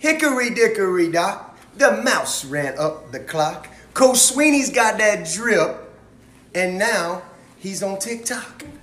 Hickory dickory dock, the mouse ran up the clock. Coach Swinney's got that drip, and now he's on TikTok.